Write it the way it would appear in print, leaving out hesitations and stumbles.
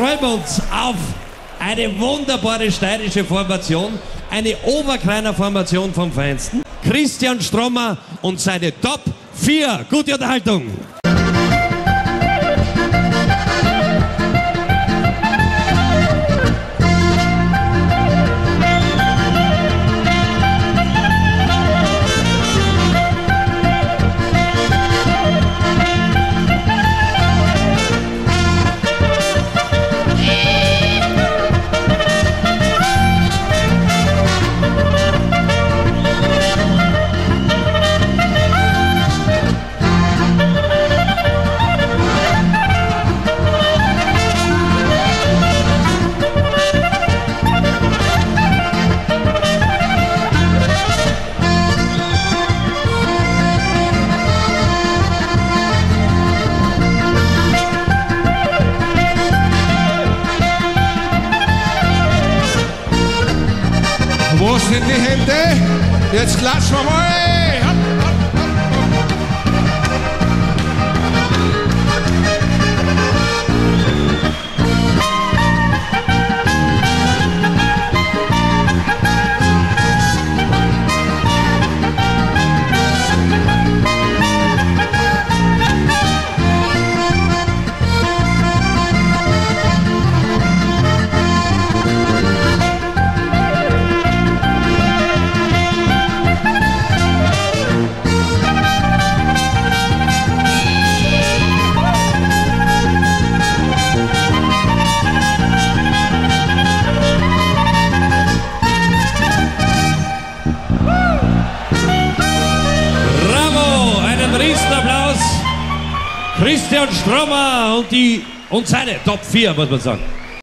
freuen wir uns auf eine wunderbare steirische Formation, eine Oberkleiner Formation vom Feinsten. Christian Strommer und seine Top 4. Gute Unterhaltung! Wo sind die Hände? Jetzt klatschen wir mal! Hopp, hopp, hopp, Riesenapplaus! Christian Strommer und seine Top 4, muss man sagen.